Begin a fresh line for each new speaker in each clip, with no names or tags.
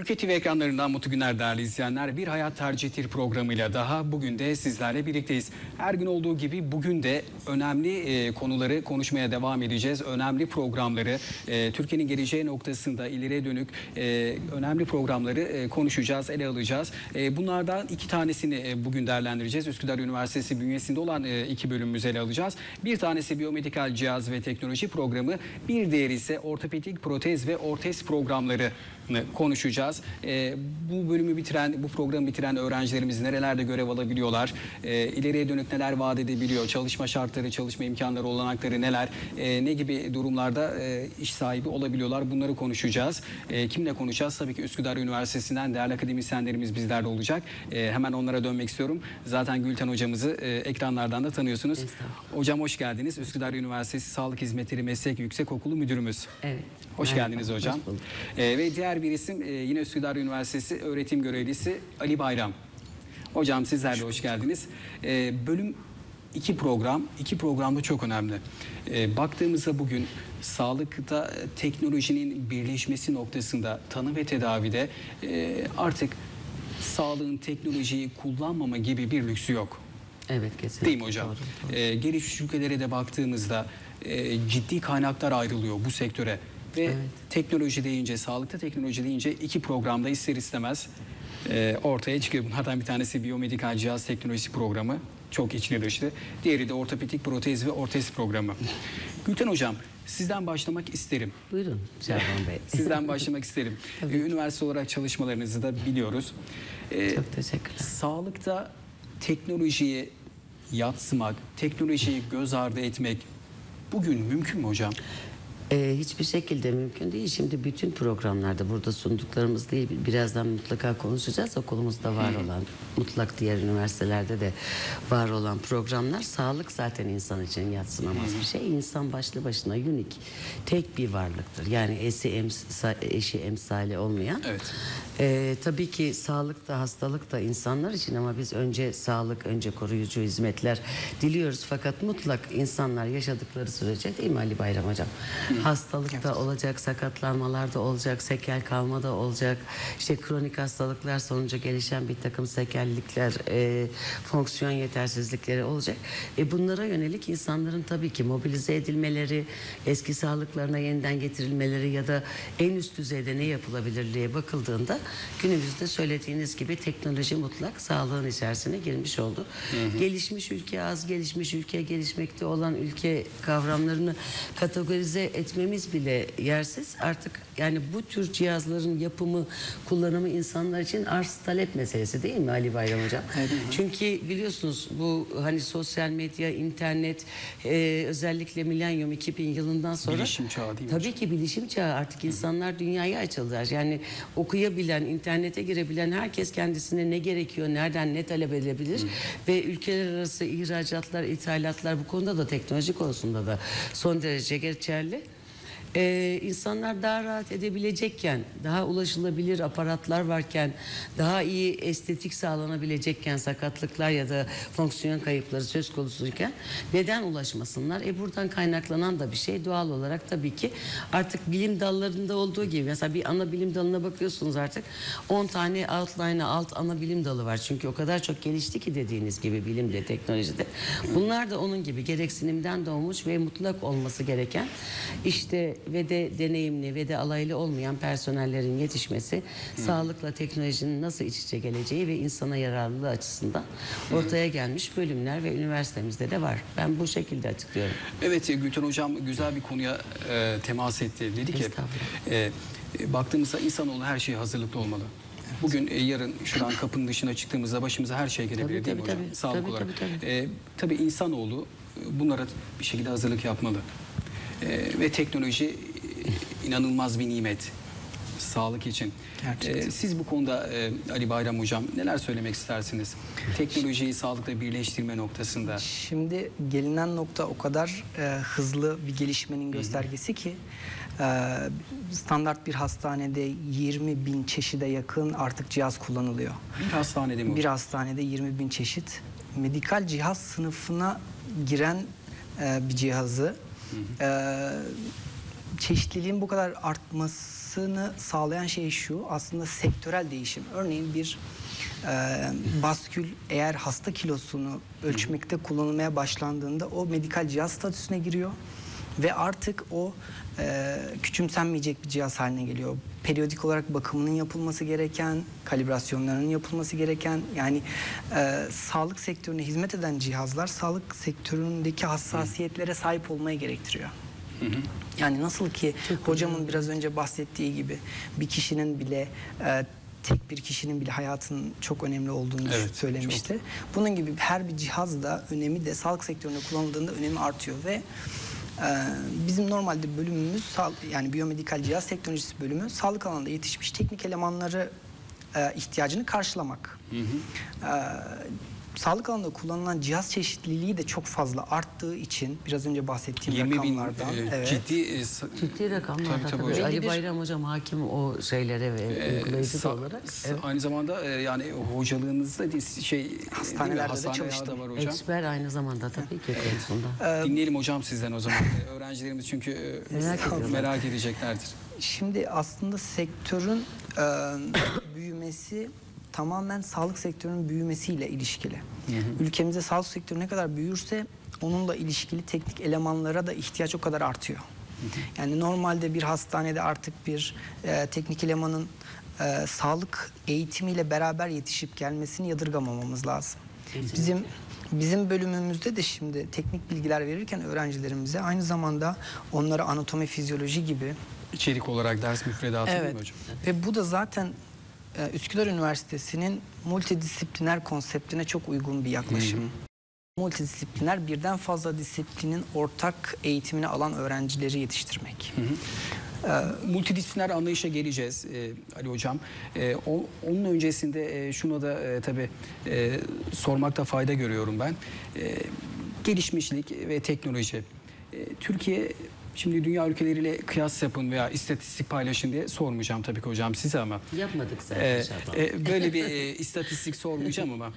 Türkiye TV ekranlarından mutlu günler değerli izleyenler. Bir Hayat Tercihtir programıyla daha bugün de sizlerle birlikteyiz. Her gün olduğu gibi bugün de önemli konuları konuşmaya devam edeceğiz. Önemli programları, Türkiye'nin geleceği noktasında ileriye dönük önemli programları konuşacağız, ele alacağız. Bunlardan iki tanesini bugün değerlendireceğiz. Üsküdar Üniversitesi bünyesinde olan iki bölümümüzü ele alacağız. Bir tanesi biyomedikal cihaz ve teknoloji programı, bir diğeri ise ortopedik protez ve ortez programları konuşacağız. Bu bölümü bitiren, bu programı bitiren öğrencilerimiz nerelerde görev alabiliyorlar? İleriye dönük neler vaat edebiliyor? Çalışma şartları, çalışma imkanları, olanakları neler? Ne gibi durumlarda iş sahibi olabiliyorlar? Bunları konuşacağız. Kimle konuşacağız? Tabii ki Üsküdar Üniversitesi'nden değerli akademisyenlerimiz bizlerle olacak. Hemen onlara dönmek istiyorum. Zaten Gülten hocamızı ekranlardan da tanıyorsunuz. Hocam hoş geldiniz. Üsküdar Üniversitesi Sağlık Hizmetleri Meslek Yüksekokulu Müdürümüz.
Evet.
Hoş geldiniz hocam. Ve diğer bir isim yine Üsküdar Üniversitesi öğretim görevlisi Ali Bayram. Hocam sizler de hoş geldiniz. Bölüm iki programda çok önemli. Baktığımızda bugün sağlıkta teknolojinin birleşmesi noktasında tanı ve tedavide artık sağlığın teknolojiyi kullanmama gibi bir lüksü yok.
Evet, kesinlikle.
Değil mi hocam?
Doğru.
Gelişmiş ülkelere de baktığımızda ciddi kaynaklar ayrılıyor bu sektöre. Ve evet, teknoloji deyince, sağlıkta teknoloji deyince iki programda ister istemez ortaya çıkıyor. Bunlardan bir tanesi biyomedikal cihaz teknolojisi programı. Çok içine dışlı. Diğeri de ortopedik protez ve ortez programı. Gülten hocam, sizden başlamak isterim.
Buyurun Şervan Bey.
Sizden başlamak isterim. Üniversite olarak çalışmalarınızı da biliyoruz.
Çok teşekkürler.
Sağlıkta teknolojiyi yadsımak, teknolojiyi göz ardı etmek bugün mümkün mü hocam?
Hiçbir şekilde mümkün değil. Şimdi bütün programlarda burada sunduklarımız değil, birazdan mutlaka konuşacağız. Okulumuzda var olan, mutlak diğer üniversitelerde de var olan programlar. Sağlık zaten insan için yadsınamaz bir şey. İnsan başlı başına unik, tek bir varlıktır. Yani eşi emsali olmayan.
Evet.
Tabii ki sağlık da hastalık da insanlar için, ama biz önce sağlık, önce koruyucu hizmetler diliyoruz. Fakat mutlak insanlar yaşadıkları sürece, değil mi Ali Bayram Hocam? Hastalık da olacak, sakatlanmalar da olacak, sekel kalma da olacak. İşte kronik hastalıklar sonucu gelişen bir takım sekellikler, fonksiyon yetersizlikleri olacak. Bunlara yönelik insanların tabii ki mobilize edilmeleri, eski sağlıklarına yeniden getirilmeleri ya da en üst düzeyde ne yapılabilir diye bakıldığında günümüzde söylediğiniz gibi teknoloji mutlak sağlığın içerisine girmiş oldu. Gelişmiş ülke, az gelişmiş ülke, gelişmekte olan ülke kavramlarını kategorize etmemiz bile yersiz. Artık yani bu tür cihazların yapımı, kullanımı insanlar için arz talep meselesi, değil mi Ali Bayram Hocam? Çünkü biliyorsunuz bu hani sosyal medya, internet, özellikle milenyum 2000 yılından sonra
bilişim çağı değil mi
tabii
hocam?
ki bilişim çağı, artık insanlar dünyaya açıldılar. Yani okuyabilen, internete girebilen herkes kendisine ne gerekiyor, nereden ne talep edebilir ve ülkeler arası ihracatlar, ithalatlar bu konuda da, teknoloji konusunda da son derece geçerli. İnsanlar daha rahat edebilecekken, daha ulaşılabilir aparatlar varken, daha iyi estetik sağlanabilecekken, sakatlıklar ya da fonksiyon kayıpları söz konusuyken neden ulaşmasınlar? Buradan kaynaklanan da bir şey doğal olarak tabii ki artık bilim dallarında olduğu gibi, mesela bir ana bilim dalına bakıyorsunuz, artık 10 tane alt ana bilim dalı var. Çünkü o kadar çok gelişti ki dediğiniz gibi bilimde, teknolojide. Bunlar da onun gibi gereksinimden doğmuş ve mutlak olması gereken, işte ve de deneyimli ve de alaylı olmayan personellerin yetişmesi, sağlıkla teknolojinin nasıl iç içe geleceği ve insana yararlılığı açısından ortaya gelmiş bölümler ve üniversitemizde de var. Ben bu şekilde açıklıyorum.
Evet, Gülten hocam güzel bir konuya temas etti. Dedi ki baktığımızda insanoğlu her şeye hazırlıklı olmalı. Bugün yarın şuradan kapının dışına çıktığımızda başımıza her şey gelebilir, değil mi hocam? Sağlık olarak. Tabii insanoğlu bunlara bir şekilde hazırlık yapmalı. Ve teknoloji inanılmaz bir nimet sağlık için. Siz bu konuda Ali Bayram Hocam neler söylemek istersiniz? Teknolojiyi sağlıkla birleştirme noktasında.
Şimdi gelinen nokta o kadar hızlı bir gelişmenin göstergesi ki standart bir hastanede 20.000 çeşide yakın artık cihaz kullanılıyor.
Bir hastanede mi?
Bir hastanede 20.000 çeşit. Medikal cihaz sınıfına giren bir cihazı çeşitliliğin bu kadar artmasını sağlayan şey şu, aslında sektörel değişim. Örneğin bir baskül eğer hasta kilosunu ölçmekte kullanılmaya başlandığında o medikal cihaz statüsüne giriyor ve artık o küçümsenmeyecek bir cihaz haline geliyor. Periyodik olarak bakımının yapılması gereken, kalibrasyonlarının yapılması gereken, yani sağlık sektörüne hizmet eden cihazlar sağlık sektöründeki hassasiyetlere sahip olmayı gerektiriyor. Yani nasıl ki hocamın biraz önce bahsettiği gibi bir kişinin bile tek bir kişinin bile hayatının çok önemli olduğunu söylemişti. Çok. Bunun gibi her bir cihaz da önemi de sağlık sektöründe kullanıldığında önemi artıyor ve bizim normalde bölümümüz yani biyomedikal cihaz teknolojisi bölümü sağlık alanında yetişmiş teknik elemanları ihtiyacını karşılamak. Sağlık alanında kullanılan cihaz çeşitliliği de çok fazla arttığı için biraz önce bahsettiğim rakamlardan.
Ciddi rakamlar. Tabii. Ali Bayram hocam hakim o şeylere ve uygulayıcı olarak.
Aynı zamanda yani hocalığınızda
hastanelerde de çalıştım.
Var hocam.
Eksper aynı zamanda tabii ki konusunda.
Dinleyelim hocam sizden o zaman. Öğrencilerimiz çünkü merak edeceklerdir.
Şimdi aslında sektörün büyümesi tamamen sağlık sektörünün büyümesiyle ilişkili. Ülkemizde sağlık sektörü ne kadar büyürse onunla ilişkili teknik elemanlara da ihtiyaç o kadar artıyor. Yani normalde bir hastanede artık bir teknik elemanın sağlık eğitimiyle beraber yetişip gelmesini yadırgamamamız lazım. Bizim bölümümüzde de şimdi teknik bilgiler verirken öğrencilerimize aynı zamanda onlara anatomi, fizyoloji gibi
içerik olarak ders müfredatı değil mi hocam?
Ve bu da zaten Üsküdar Üniversitesi'nin multidisipliner konseptine çok uygun bir yaklaşım. Multidisipliner birden fazla disiplinin ortak eğitimini alan öğrencileri yetiştirmek.
Multidisipliner anlayışa geleceğiz Ali hocam. Onun öncesinde şuna da tabii sormakta fayda görüyorum ben. Gelişmişlik ve teknoloji. Türkiye şimdi dünya ülkeleriyle kıyas yapın veya istatistik paylaşın diye sormayacağım tabii ki hocam size ama.
Yapmadık zaten.
Böyle bir istatistik sormayacağım ama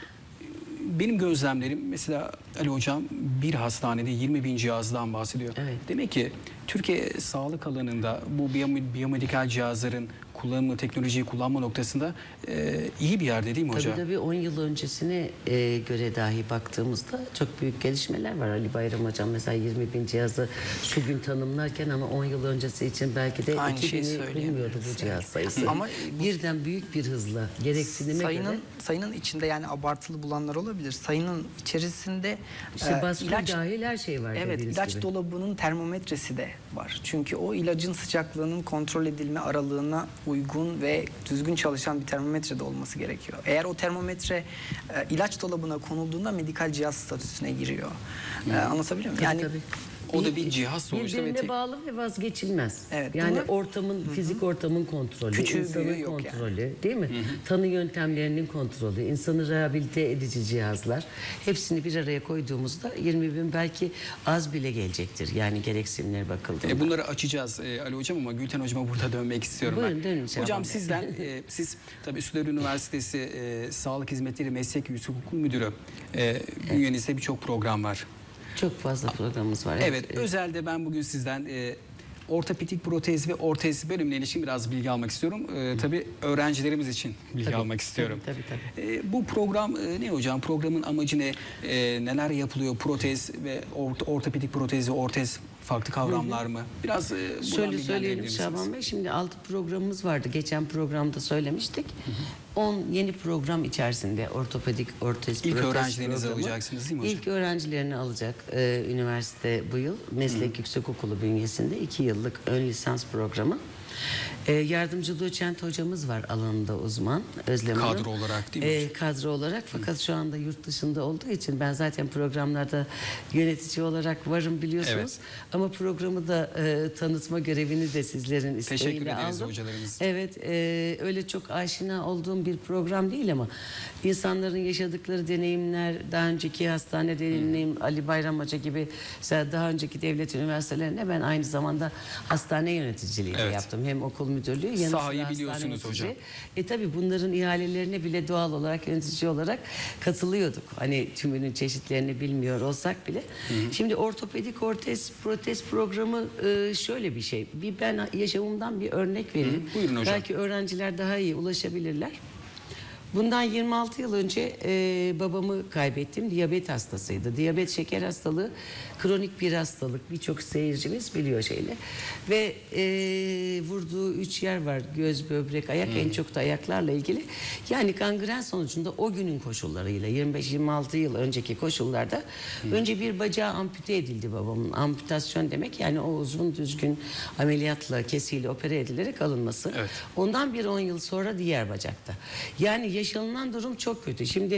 benim gözlemlerim mesela Ali hocam bir hastanede 20.000 cihazdan bahsediyor.
Evet.
Demek ki Türkiye sağlık alanında bu biyomedikal cihazların kullanımı, teknolojiyi kullanma noktasında iyi bir yerde değil mi hocam?
Tabii 10 yıl öncesine göre dahi baktığımızda çok büyük gelişmeler var. Ali Bayram hocam mesela 20.000 cihazı şu gün tanımlarken ama 10 yıl öncesi için belki de 2.000'i bilmiyordu bu cihaz sayısı. Ama birden büyük bir hızla gereksinime göre.
Sayının içinde yani abartılı bulanlar olabilir. Sayının içerisinde
ilaç dahil her şey var.
Evet, ilaç gibi. Dolabının termometresi de var. Çünkü o ilacın sıcaklığının kontrol edilme aralığına uygun ve düzgün çalışan bir termometre de olması gerekiyor. Eğer o termometre ilaç dolabına konulduğunda medikal cihaz statüsüne giriyor. Anlatabiliyor muyum? Yani
o da bir cihaz sonuçta.
Birbirine bağlı ve vazgeçilmez.
Evet,
yani ortamın, fizik ortamın kontrolü, insanın kontrolü yani. Değil mi? Tanı yöntemlerinin kontrolü, insanı rehabilite edici cihazlar. Hepsini bir araya koyduğumuzda 20.000 belki az bile gelecektir. Yani gereksinimlere bakıldığında.
Bunları açacağız Ali hocam ama Gülten hocama burada dönmek istiyorum.
Buyurun dönün.
Hocam sizden, siz tabii Üsküdar Üniversitesi Sağlık Hizmetleri Meslek Yüksek Okul Müdürü. Bünyenizde birçok program var.
Çok fazla programımız var.
Evet, özelde ben bugün sizden ortopedik protez ve ortez bölümüne ilişkin biraz bilgi almak istiyorum. Tabii öğrencilerimiz için bilgi almak istiyorum.
Tabii.
Bu program ne hocam? Programın amacı ne? Neler yapılıyor? Protez ve ortopedik protez ve ortez farklı kavramlar mı? Biraz
şöyle söyleyelim Şaban Bey. Şimdi 6 programımız vardı. Geçen programda söylemiştik. 10 yeni program içerisinde ortopedik, ortez,
İlk
protez
öğrencilerinizi alacaksınız değil mi hocam?
İlk öğrencilerini alacak üniversite bu yıl. Meslek Yüksekokulu bünyesinde 2 yıllık ön lisans programı. Yardımcı doçent hocamız var alanında uzman. Özlem Hanım.
Kadro olarak değil mi hocam?
Kadro olarak fakat şu anda yurt dışında olduğu için ben zaten programlarda yönetici olarak varım biliyorsunuz.
Evet.
Ama programı da tanıtma görevini de sizlerin isteğiyle aldım.
Teşekkür ederiz hocalarımız.
Evet, öyle çok aşina olduğum bir program değil ama insanların yaşadıkları deneyimler, daha önceki hastane deneyim, Ali Bayram Hoca gibi daha önceki devlet üniversitelerinde ben aynı zamanda hastane yöneticiliği yaptım. Hem okul müdürlüğü. Yanı sıra
Sahayı
hastane
biliyorsunuz
yönetici.
hocam.
Tabii bunların ihalelerine bile doğal olarak yönetici olarak katılıyorduk. Hani tümünün çeşitlerini bilmiyor olsak bile. Şimdi ortopedik protez programı şöyle bir şey. Ben yaşamımdan bir örnek vereyim.
Buyurun hocam.
Belki öğrenciler daha iyi ulaşabilirler. Bundan 26 yıl önce babamı kaybettim. Diyabet hastasıydı. Diyabet, şeker hastalığı kronik bir hastalık. Birçok seyircimiz biliyor şeyle. Ve vurduğu 3 yer var. Göz, böbrek, ayak. En çok da ayaklarla ilgili. Yani kangren sonucunda o günün koşullarıyla 25-26 yıl önceki koşullarda önce bir bacağı ampute edildi babamın. Amputasyon demek yani o uzun düzgün ameliyatla, kesiyle opere edilerek alınması.
Evet.
Ondan bir 10 yıl sonra diğer bacakta. Yani yaşanılan durum çok kötü. Şimdi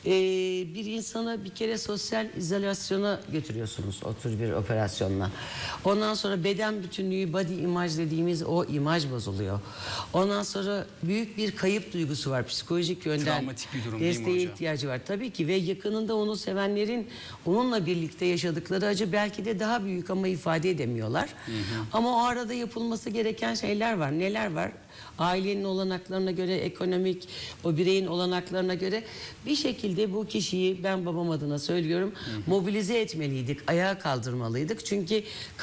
bir insana bir kere sosyal izolasyona götürüyorsunuz o tür bir operasyonla. Ondan sonra beden bütünlüğü, body image dediğimiz o imaj bozuluyor. Ondan sonra büyük bir kayıp duygusu var psikolojik yönden.
Travmatik bir durum değil mi
Desteğe
hocam?
ihtiyacı var tabii ki ve yakınında onu sevenlerin onunla birlikte yaşadıkları acı belki de daha büyük ama ifade edemiyorlar. Ama o arada yapılması gereken şeyler var. Neler var? Ailenin olanaklarına göre, ekonomik, o bireyin olanaklarına göre bir şekilde bu kişiyi, ben babam adına söylüyorum, mobilize etmeliydik, ayağa kaldırmalıydık. Çünkü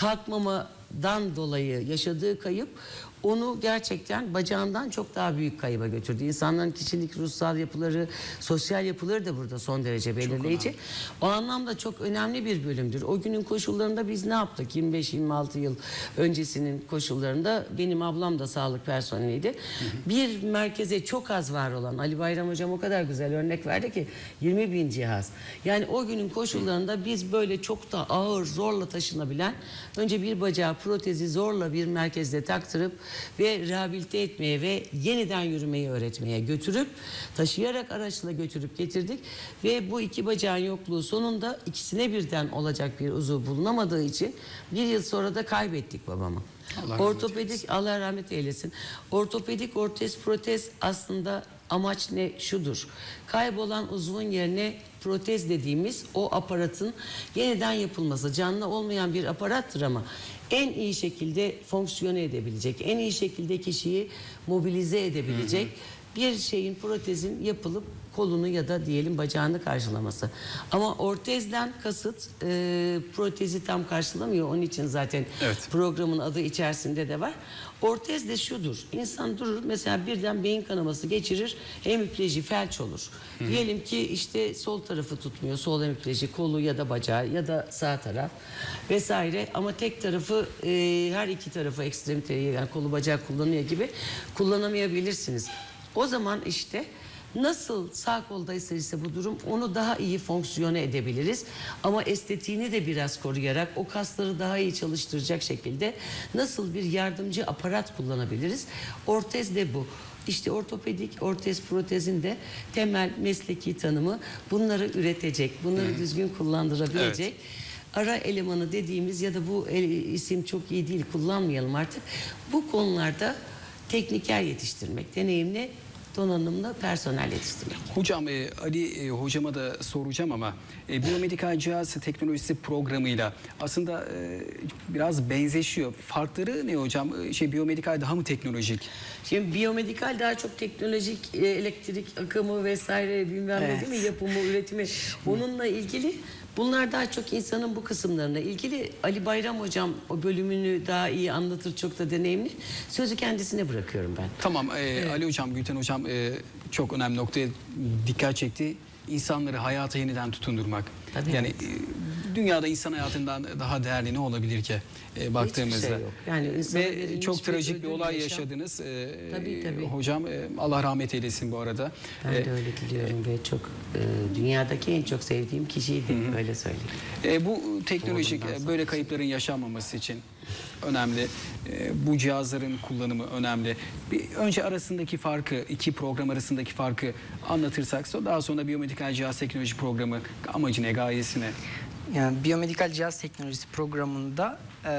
kalkmamadan dolayı yaşadığı kayıp onu gerçekten bacağından çok daha büyük kayıba götürdü. İnsanların kişilik, ruhsal yapıları, sosyal yapıları da burada son derece belirleyici. O anlamda çok önemli bir bölümdür. O günün koşullarında biz ne yaptık? 25-26 yıl öncesinin koşullarında benim ablam da sağlık personeliydi. Bir merkeze çok az var olan, Ali Bayram Hocam o kadar güzel örnek verdi ki 20.000 cihaz. Yani o günün koşullarında biz böyle çok da ağır, zorla taşınabilen, önce bir bacağı protezi zorla bir merkezde taktırıp ve rehabilite etmeye ve yeniden yürümeyi öğretmeye götürüp taşıyarak araçla götürüp getirdik ve bu iki bacağın yokluğu sonunda ikisine birden olacak bir uzuv bulunamadığı için bir yıl sonra da kaybettik babamı. Ortopedik, Allah rahmet eylesin. Ortopedik ortez protez aslında amaç ne? Şudur. Kaybolan uzvun yerine protez dediğimiz o aparatın yeniden yapılması. Canlı olmayan bir aparattır ama en iyi şekilde fonksiyone edebilecek, en iyi şekilde kişiyi mobilize edebilecek bir şeyin, protezin yapılıp kolunu ya da diyelim bacağını karşılaması. Ama ortezden kasıt protezi tam karşılamıyor. Onun için zaten programın adı içerisinde de var. Ortez de şudur. İnsan durur mesela birden beyin kanaması geçirir. Hemipleji, felç olur. Diyelim ki işte sol tarafı tutmuyor. Sol hemipleji, kolu ya da bacağı ya da sağ taraf vesaire. Ama tek tarafı her iki tarafı ekstremiteyi yani kolu bacağı kullanıyor gibi kullanamayabilirsiniz. O zaman işte nasıl sağ koldaysa ise bu durum onu daha iyi fonksiyone edebiliriz. Ama estetiğini de biraz koruyarak o kasları daha iyi çalıştıracak şekilde nasıl bir yardımcı aparat kullanabiliriz? Ortez de bu. İşte ortopedik ortez protezin de temel mesleki tanımı bunları üretecek, bunları düzgün kullandırabilecek. Ara elemanı dediğimiz ya da bu isim çok iyi değil kullanmayalım artık. Bu konularda tekniker yetiştirmek, deneyimli donanımlı personel yetiştirmek.
Hocam Ali hocama da soracağım ama biyomedikal cihaz teknolojisi programıyla aslında biraz benzeşiyor. Farkları ne hocam? Biyomedikal daha mı teknolojik?
Şimdi biyomedikal daha çok teknolojik, elektrik akımı vesaire bilmem ne değil mi? Yapımı, üretimi onunla ilgili. Bunlar daha çok insanın bu kısımlarına ilgili. Ali Bayram Hocam o bölümünü daha iyi anlatır, çok da deneyimli. Sözü kendisine bırakıyorum ben.
Tamam Ali Hocam, Gülten Hocam çok önemli noktaya dikkat çekti. İnsanları hayata yeniden tutundurmak.
Tabii
yani dünyada insan hayatından daha değerli ne olabilir ki baktığımızda?
Hiçbir şey yok. Yani
ve çok trajik bir olay yaşadınız.
Tabii.
Hocam Allah rahmet eylesin bu arada.
Ben de öyle diliyorum ve çok dünyadaki en çok sevdiğim kişiydi öyle söyleyeyim.
Bu teknolojik böyle kayıpların yaşanmaması için önemli. Bu cihazların kullanımı önemli. Önce arasındaki farkı, iki program arasındaki farkı anlatırsak daha sonra biyomedikal cihaz teknoloji programı amacı ne, gayesi ne?
Yani biyomedikal cihaz teknolojisi programında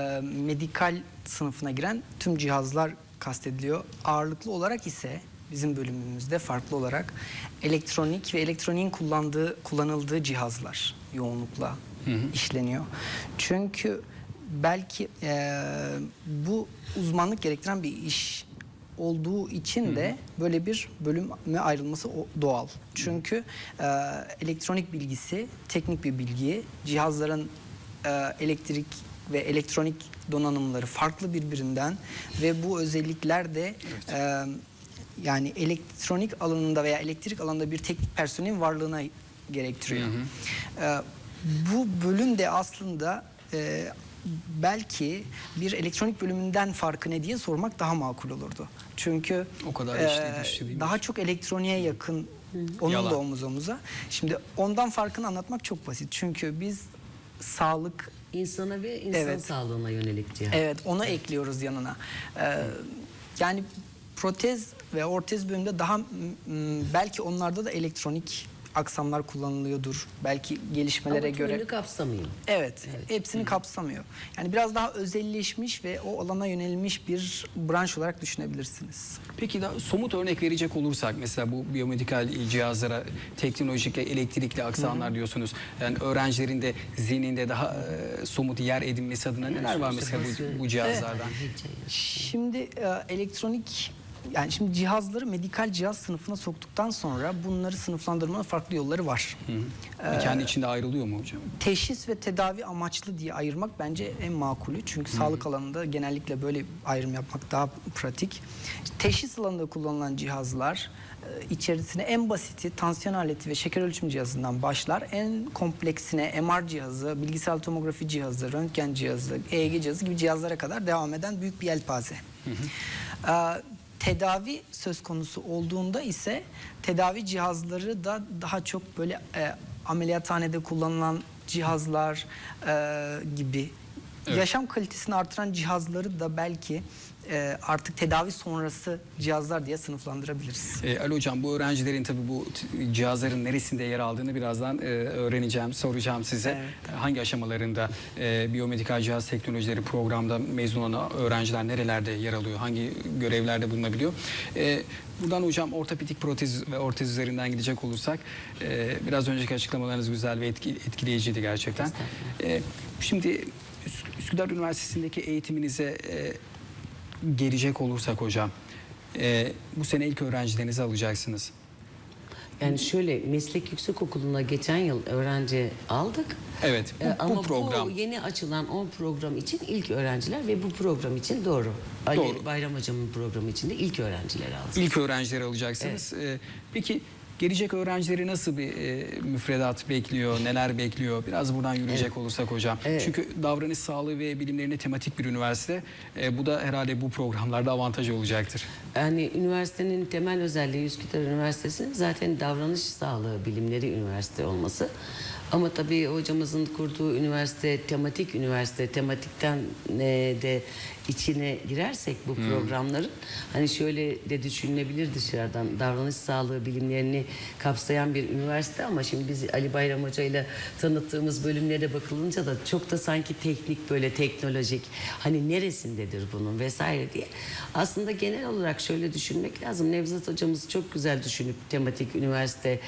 medikal sınıfına giren tüm cihazlar kastediliyor. Ağırlıklı olarak ise bizim bölümümüzde farklı olarak elektronik ve elektroniğin kullanıldığı cihazlar yoğunlukla işleniyor. Çünkü belki bu uzmanlık gerektiren bir iş olduğu için de böyle bir bölüme ayrılması doğal. Çünkü elektronik bilgisi teknik bir bilgi. Cihazların elektrik ve elektronik donanımları farklı birbirinden ve bu özellikler de yani elektronik alanında veya elektrik alanında bir teknik personelin varlığına gerektiriyor. Bu bölüm de aslında belki bir elektronik bölümünden farkı ne diye sormak daha makul olurdu. Çünkü
O kadar içli dışlı değil mi?
daha çok elektroniğe yakın, onun
Yalan.
da omuz omuza. Şimdi ondan farkını anlatmak çok basit. Çünkü biz sağlık,
İnsana ve insan
Evet.
sağlığına yönelik cihaz.
evet, onu ekliyoruz yanına. Yani protez ve ortez bölümünde daha belki onlarda da elektronik aksamlar kullanılıyordur. Belki gelişmelere
Ama
göre.
tümünü kapsamıyor.
Evet, hepsini kapsamıyor. Yani biraz daha özelleşmiş ve o alana yönelmiş bir branş olarak düşünebilirsiniz.
Peki daha somut örnek verecek olursak mesela bu biyomedikal cihazlara teknolojik ve elektrikli aksanlar diyorsunuz. Yani öğrencilerin de zihninde daha somut yer edinmesi adına neler var mesela bu cihazlardan?
Şimdi elektronik, yani şimdi cihazları medikal cihaz sınıfına soktuktan sonra bunları sınıflandırmanın farklı yolları var.
Kendi içinde ayrılıyor mu hocam?
Teşhis ve tedavi amaçlı diye ayırmak bence en makulü. Çünkü sağlık alanında genellikle böyle ayrım yapmak daha pratik. Teşhis alanında kullanılan cihazlar içerisine en basiti tansiyon aleti ve şeker ölçüm cihazından başlar. En kompleksine MR cihazı, bilgisayar tomografi cihazı, röntgen cihazı, EEG cihazı gibi cihazlara kadar devam eden büyük bir yelpaze. Tedavi söz konusu olduğunda ise tedavi cihazları da daha çok böyle ameliyathanede kullanılan cihazlar gibi yaşam kalitesini artıran cihazları da belki artık tedavi sonrası cihazlar diye sınıflandırabiliriz.
Ali Hocam, bu öğrencilerin tabii bu cihazların neresinde yer aldığını birazdan öğreneceğim, soracağım size.
Evet.
Hangi aşamalarında biyomedikal cihaz teknolojileri programda mezun olan öğrenciler nerelerde yer alıyor, hangi görevlerde bulunabiliyor? Buradan hocam ortopedik protez ve ortez üzerinden gidecek olursak biraz önceki açıklamalarınız güzel ve etkileyiciydi gerçekten. Şimdi Üsküdar Üniversitesi'ndeki eğitiminize gelecek olursak hocam, bu sene ilk öğrencilerinizi alacaksınız.
Yani şöyle, meslek yüksekokulu'na geçen yıl öğrenci aldık.
Evet,
Ama
bu program.
bu yeni açılan 10 program için ilk öğrenciler ve bu program için doğru. Ali
Doğru.
Bayram Hocam'ın programı için de ilk öğrencileri aldık.
İlk öğrencileri alacaksınız. Peki gelecek öğrencileri nasıl bir müfredat bekliyor, neler bekliyor? Biraz buradan yürüyecek olursak hocam. Çünkü davranış sağlığı ve bilimlerine tematik bir üniversite. Bu da herhalde bu programlarda avantaj olacaktır.
Yani üniversitenin temel özelliği, Üsküdar Üniversitesi'nin zaten davranış sağlığı bilimleri üniversite olması. Ama tabii hocamızın kurduğu üniversite, tematikten de içine girersek bu programların, hani şöyle de düşünülebilir dışarıdan, davranış sağlığı bilimlerini kapsayan bir üniversite ama şimdi biz Ali Bayram Hoca ile tanıttığımız bölümlere bakılınca da çok da sanki teknik, böyle teknolojik, hani neresindedir bunun vesaire diye. Aslında genel olarak şöyle düşünmek lazım. Nevzat hocamız çok güzel düşünüp tematik üniversite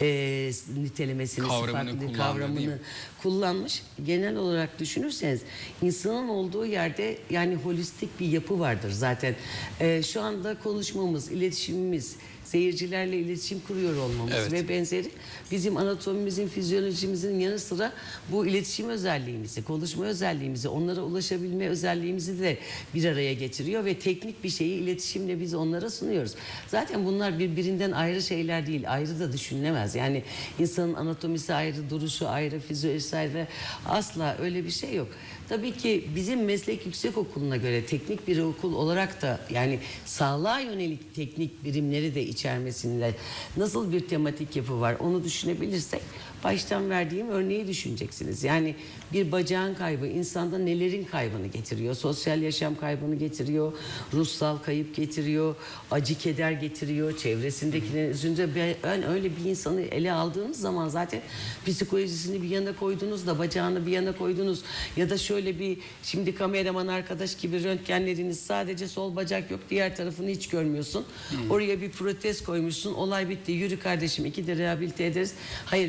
nitelemesini, kavramını kullanmış. Genel olarak düşünürseniz insanın olduğu yerde yani holistik bir yapı vardır zaten. Şu anda konuşmamız, iletişimimiz, seyircilerle iletişim kuruyor olmamız ve benzeri bizim anatomimizin, fizyolojimizin yanı sıra bu iletişim özelliğimizi, konuşma özelliğimizi, onlara ulaşabilme özelliğimizi de bir araya getiriyor ve teknik bir şeyi iletişimle biz onlara sunuyoruz. Zaten bunlar birbirinden ayrı şeyler değil, ayrı da düşünülemez. Yani insanın anatomisi ayrı, duruşu ayrı, fizyolojisi ayrı, asla öyle bir şey yok. Tabii ki bizim meslek yüksekokulu'na göre teknik bir okul olarak da yani sağlığa yönelik teknik birimleri de içermesinde nasıl bir tematik yapı var onu düşünebilirsek baştan verdiğim örneği düşüneceksiniz. Yani bir bacağın kaybı insanda nelerin kaybını getiriyor? Sosyal yaşam kaybını getiriyor, ruhsal kayıp getiriyor, acı keder getiriyor, çevresindekilerin üzerinde. Ben öyle bir insanı ele aldığınız zaman zaten psikolojisini bir yana koydunuz da bacağını bir yana koydunuz ya da şöyle bir şimdi kameraman arkadaş gibi röntgenlediniz, sadece sol bacak yok, diğer tarafını hiç görmüyorsun. Oraya bir protez koymuşsun, olay bitti, yürü kardeşim 2 de rehabilite ederiz. Hayır, böyle bir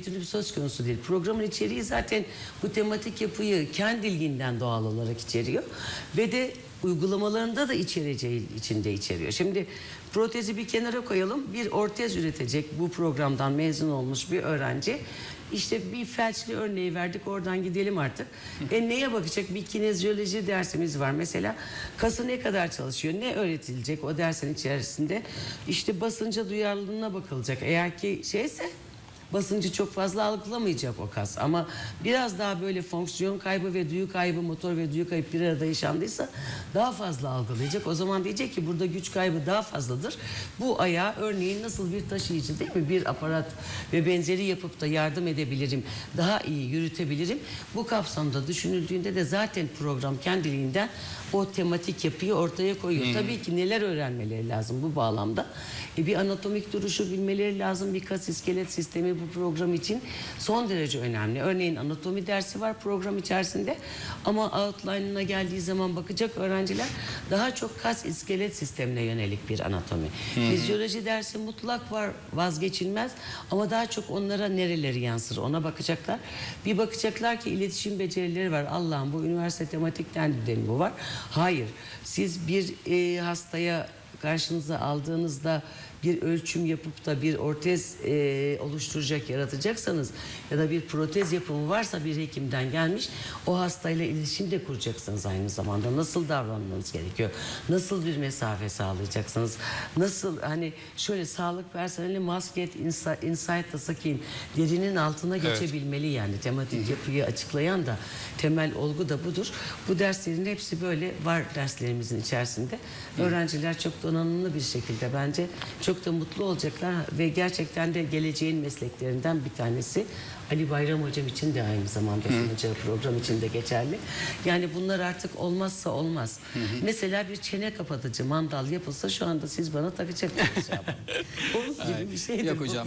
bir türlü söz konusu değil. Programın içeriği zaten bu tematik yapıyı kendiliğinden doğal olarak içeriyor. Ve de uygulamalarında da içinde içeriyor. Şimdi protezi bir kenara koyalım. Bir ortez üretecek bu programdan mezun olmuş bir öğrenci. İşte bir felçli örneği verdik, oradan gidelim artık. Neye bakacak? Bir kinezyoloji dersimiz var mesela. Kası ne kadar çalışıyor? Ne öğretilecek o dersin içerisinde? İşte basınca duyarlılığına bakılacak. Eğer ki şeyse basıncı çok fazla algılamayacak o kas. Ama biraz daha böyle fonksiyon kaybı ve duyu kaybı, motor ve duyu kaybı bir arada yaşandıysa daha fazla algılayacak. O zaman diyecek ki burada güç kaybı daha fazladır. Bu ayağı örneğin nasıl bir taşıyıcı değil mi? Bir aparat ve benzeri yapıp da yardım edebilirim. Daha iyi yürütebilirim. Bu kapsamda düşünüldüğünde de zaten program kendiliğinden o tematik yapıyı ortaya koyuyor. Tabii ki neler öğrenmeleri lazım bu bağlamda? Bir anatomik duruşu bilmeleri lazım. Bir kas iskelet sistemi bu program için son derece önemli. Örneğin anatomi dersi var program içerisinde ama outline'ına geldiği zaman bakacak öğrenciler daha çok kas iskelet sistemine yönelik bir anatomi. Fizyoloji dersi mutlak var, vazgeçilmez ama daha çok onlara nereleri yansır ona bakacaklar. Bir bakacaklar ki iletişim becerileri var. Allah'ım bu üniversite tematikten mi bu var? Hayır. Siz bir hastaya karşınıza aldığınızda bir ölçüm yapıp da bir ortez oluşturacak, yaratacaksanız ya da bir protez yapımı varsa bir hekimden gelmiş, o hastayla iletişim de kuracaksınız aynı zamanda. Nasıl davranmanız gerekiyor? Nasıl bir mesafe sağlayacaksınız? Nasıl hani şöyle sağlık personeli masket insight sakin derinin altına geçebilmeli yani. Tematik yapıyı açıklayan da temel olgu da budur. Bu derslerin hepsi böyle var derslerimizin içerisinde. Öğrenciler çok donanımlı bir şekilde bence çok da mutlu olacaklar ve gerçekten de geleceğin mesleklerinden bir tanesi. Ali Bayram hocam için de aynı zamanda sunacağı program için de geçerli. Yani bunlar artık olmazsa olmaz. Mesela bir çene kapatıcı mandal yapılsa şu anda siz bana takacaksınız. Onun gibi bir şeydir.
Yok hocam.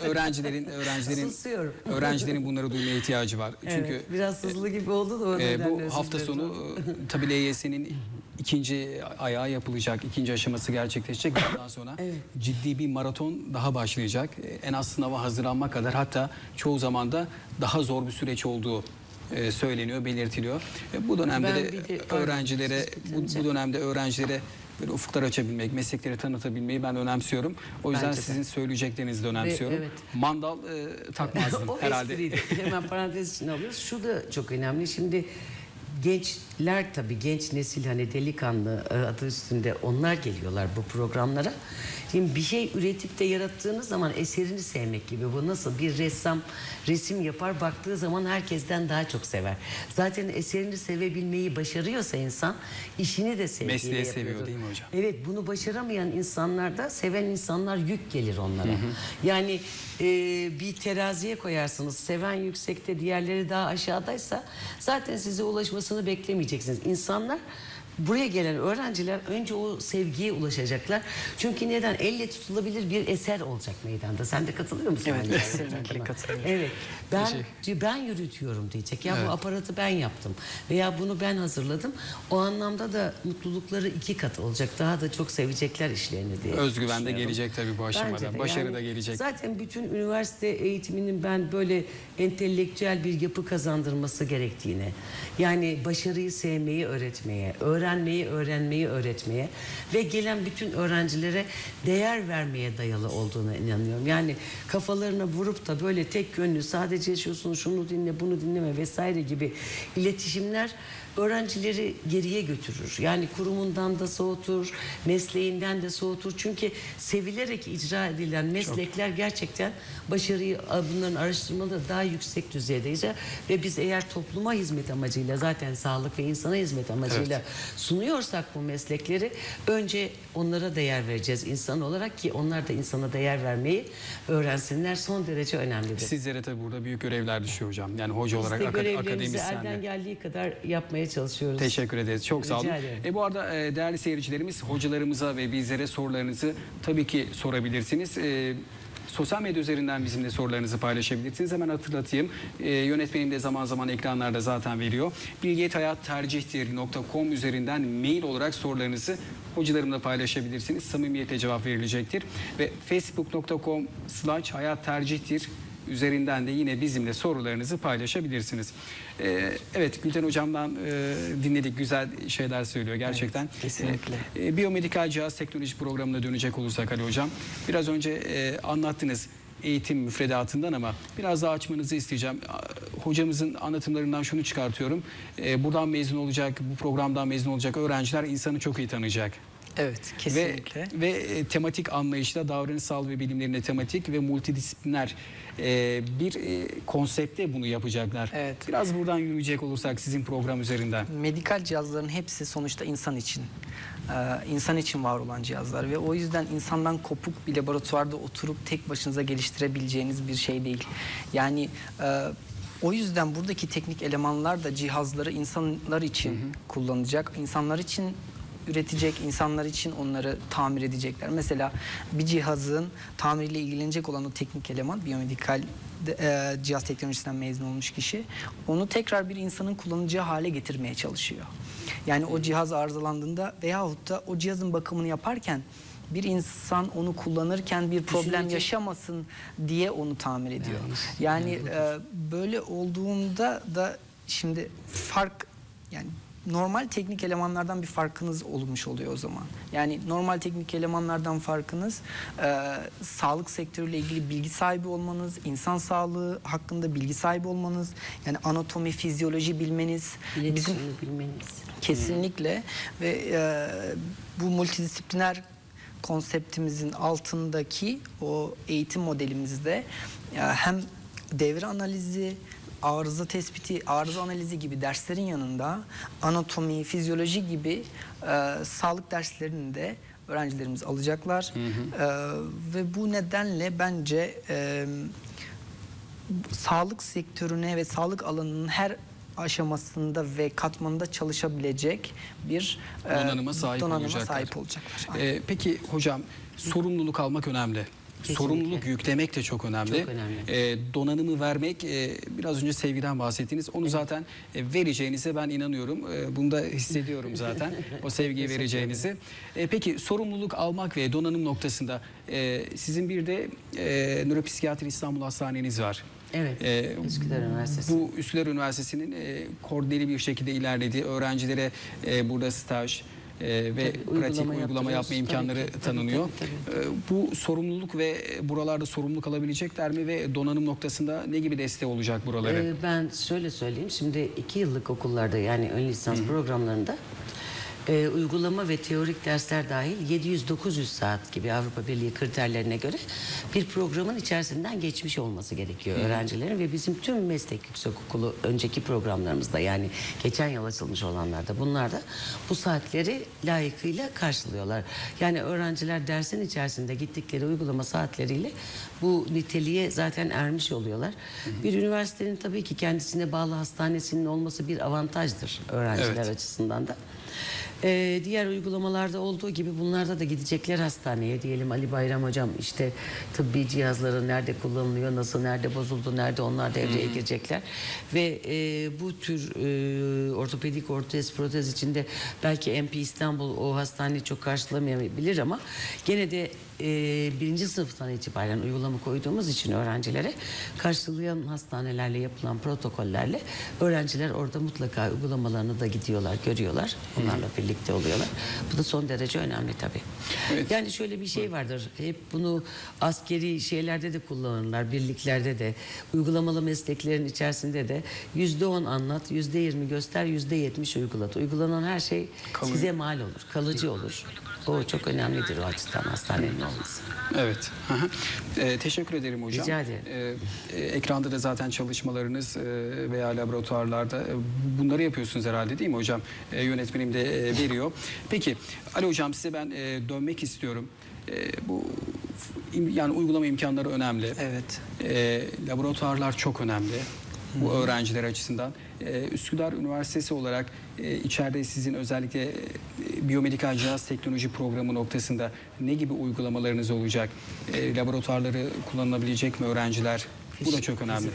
Öğrencilerin bunları duymaya ihtiyacı var. Çünkü
evet, biraz hızlı gibi oldu da o nedenle
bu hafta sonu tabii LYS'nin ikinci ayağı yapılacak, ikinci aşaması gerçekleşecek. Daha sonra ciddi bir maraton daha başlayacak. En az sınava hazırlanma kadar, hatta çoğu zaman da daha zor bir süreç olduğu söyleniyor, belirtiliyor. Bu dönemde öğrencilere böyle ufuklar açabilmek, meslekleri tanıtabilmeyi ben önemsiyorum. O yüzden sizin söyleyeceklerinizi de önemsiyorum. Mandal takmazdım herhalde.
Hemen parantez içine alıyoruz. Şu da çok önemli. Şimdi gençler tabii genç nesil hani delikanlı adı üstünde onlar geliyorlar bu programlara. Şimdi bir şey üretip de yarattığınız zaman eserini sevmek gibi. Bu nasıl bir ressam resim yapar baktığı zaman herkesten daha çok sever. Zaten eserini sevebilmeyi başarıyorsa insan işini de sevgiyle
mesleği
yapıyordur.
seviyor değil mi hocam?
Evet, bunu başaramayan insanlarda seven insanlar yük gelir onlara. Yani bir teraziye koyarsınız. Seven yüksekte, diğerleri daha aşağıdaysa zaten size ulaşmasını beklemeyeceksiniz. İnsanlar buraya gelen öğrenciler önce o sevgiye ulaşacaklar. Çünkü neden? Elle tutulabilir bir eser olacak meydanda. Sen de katılıyor musun?
Evet, kesinlikle katılıyorum.
Evet. Ben yürütüyorum diyecek. Ya bu aparatı ben yaptım. Veya bunu ben hazırladım. O anlamda da mutlulukları 2 kat olacak. Daha da çok sevecekler işlerini diye.
Özgüven de gelecek tabii bu aşamada. Başarı
yani
da gelecek.
Zaten bütün üniversite eğitiminin ben böyle entelektüel bir yapı kazandırması gerektiğine, yani başarıyı sevmeyi öğretmeye, öğrenmeyi öğretmeye ve gelen bütün öğrencilere değer vermeye dayalı olduğuna inanıyorum. Yani kafalarına vurup da böyle tek yönlü sadece şunu dinle, bunu dinleme vesaire gibi iletişimler öğrencileri geriye götürür. Yani kurumundan da soğutur, mesleğinden de soğutur. Çünkü sevilerek icra edilen meslekler gerçekten başarıyı, bunların araştırmaları daha yüksek düzeyde icra ve biz eğer topluma hizmet amacıyla, zaten sağlık ve insana hizmet amacıyla sunuyorsak bu meslekleri, önce onlara değer vereceğiz insan olarak ki onlar da insana değer vermeyi öğrensinler. Son derece önemlidir.
Sizlere tabii burada büyük görevler düşüyor hocam. Yani hoca olarak,
Biz de görevlerimizi
akademisyenle.
elden geldiği kadar yapmaya çalışıyoruz.
Teşekkür ederiz. Çok sağ olun.
Rica ederim.
Bu arada değerli seyircilerimiz, hocalarımıza ve bizlere sorularınızı tabii ki sorabilirsiniz. Sosyal medya üzerinden bizimle sorularınızı paylaşabilirsiniz. Hemen hatırlatayım. Yönetmenim de zaman zaman ekranlarda zaten veriyor. bilgiyethayattercihtir.com üzerinden mail olarak sorularınızı hocalarımla paylaşabilirsiniz. Samimiyetle cevap verilecektir. Ve facebook.com/hayattercihtir üzerinden de yine bizimle sorularınızı paylaşabilirsiniz. Evet, Gülten Hocam'dan dinledik, güzel şeyler söylüyor gerçekten.
Evet, kesinlikle.
Biyomedikal cihaz teknoloji programına dönecek olursak Ali Hocam, biraz önce anlattınız eğitim müfredatından ama biraz daha açmanızı isteyeceğim. Hocamızın anlatımlarından şunu çıkartıyorum. Buradan mezun olacak, bu programdan mezun olacak öğrenciler insanı çok iyi tanıyacak.
Evet, kesinlikle.
Ve tematik anlayışla davranışsal ve bilimlerine tematik ve multidisipliner bir konsepte bunu yapacaklar.
Evet.
Biraz buradan yürüyecek olursak sizin program üzerinden.
Medikal cihazların hepsi sonuçta insan için. İnsan için var olan cihazlar ve o yüzden insandan kopuk bir laboratuvarda oturup tek başınıza geliştirebileceğiniz bir şey değil. Yani o yüzden buradaki teknik elemanlar da cihazları insanlar için kullanacak, insanlar için üretecek, insanlar için onları tamir edecekler. Mesela bir cihazın tamiriyle ilgilenecek olan o teknik eleman, biyomedikal cihaz teknolojisinden mezun olmuş kişi, onu tekrar bir insanın kullanacağı hale getirmeye çalışıyor. Yani o cihaz arızalandığında veyahut da o cihazın bakımını yaparken bir insan onu kullanırken bir problem yaşamasın diye onu tamir ediyor. Yani böyle olduğunda da şimdi fark, yani normal teknik elemanlardan bir farkınız olmuş oluyor o zaman. Yani normal teknik elemanlardan farkınız sağlık sektörüyle ilgili bilgi sahibi olmanız, insan sağlığı hakkında bilgi sahibi olmanız, yani anatomi, fizyoloji bilmeniz,
İletişimi bilmeniz.
Kesinlikle ve bu multidisipliner konseptimizin altındaki o eğitim modelimizde hem devre analizi, arıza tespiti, arıza analizi gibi derslerin yanında anatomi, fizyoloji gibi sağlık derslerini de öğrencilerimiz alacaklar. Ve bu nedenle bence sağlık sektörüne ve sağlık alanının her aşamasında ve katmanında çalışabilecek bir
Donanıma sahip
olacaklar.
Peki hocam, sorumluluk almak önemli.
Kesinlikle.
Sorumluluk yüklemek de çok önemli.
Çok önemli.
Donanımı vermek, biraz önce sevgiden bahsettiniz. Onu zaten vereceğinize ben inanıyorum. Bunu da hissediyorum zaten. O sevgiyi vereceğinizi. Peki sorumluluk almak ve donanım noktasında sizin bir de Nöropsikiyatri İstanbul Hastaneniz var.
Evet, Üsküdar Üniversitesi.
Bu Üsküdar Üniversitesi'nin koordineli bir şekilde ilerlediği, öğrencilere burada staj ve pratik uygulama yapma imkanları tanınıyor.
Tabii.
Bu sorumluluk ve buralarda sorumluluk alabilecekler mi ve donanım noktasında ne gibi desteği olacak buraları?
Ben şöyle söyleyeyim. Şimdi 2 yıllık okullarda, yani ön lisans programlarında uygulama ve teorik dersler dahil 700-900 saat gibi Avrupa Birliği kriterlerine göre bir programın içerisinden geçmiş olması gerekiyor öğrencilerin ve bizim tüm meslek yüksekokulu önceki programlarımızda, yani geçen yıl açılmış olanlarda, bunlar da bu saatleri layıkıyla karşılıyorlar. Yani öğrenciler dersin içerisinde gittikleri uygulama saatleriyle bu niteliğe zaten ermiş oluyorlar. Bir üniversitenin tabii ki kendisine bağlı hastanesinin olması bir avantajdır öğrenciler açısından da. Diğer uygulamalarda olduğu gibi bunlarda da gidecekler hastaneye, diyelim Ali Bayram hocam, işte tıbbi cihazları nerede kullanılıyor, nasıl, nerede bozuldu, nerede, onlar devreye girecekler ve bu tür ortopedik ortez, protez içinde belki MP İstanbul o hastaneyi çok karşılamayabilir ama gene de birinci sınıftan itibaren uygulama koyduğumuz için öğrencilere karşılayan hastanelerle yapılan protokollerle öğrenciler orada mutlaka uygulamalarını da gidiyorlar, görüyorlar. Onlarla birlikte oluyorlar. Bu da son derece önemli tabii.
Evet.
Yani şöyle bir şey vardır. Hep bunu askeri şeylerde de kullanırlar, birliklerde de, uygulamalı mesleklerin içerisinde de %10 anlat, %20 göster, %70 uygulat. Uygulanan her şey size mal olur, kalıcı olur. O çok önemlidir o açıdan, hastanenin olması.
Evet. Teşekkür ederim hocam.
Rica ederim.
Ekranda da zaten çalışmalarınız veya laboratuvarlarda bunları yapıyorsunuz herhalde, değil mi hocam? Yönetmenim de veriyor. Peki Ali hocam, size ben dönmek istiyorum. Bu yani uygulama imkanları önemli.
Evet.
Laboratuvarlar çok önemli. Bu öğrenciler açısından. Üsküdar Üniversitesi olarak içeride sizin özellikle biyomedikal cihaz teknoloji programı noktasında ne gibi uygulamalarınız olacak? Laboratuvarları kullanılabilecek mi öğrenciler? Bu da çok önemli.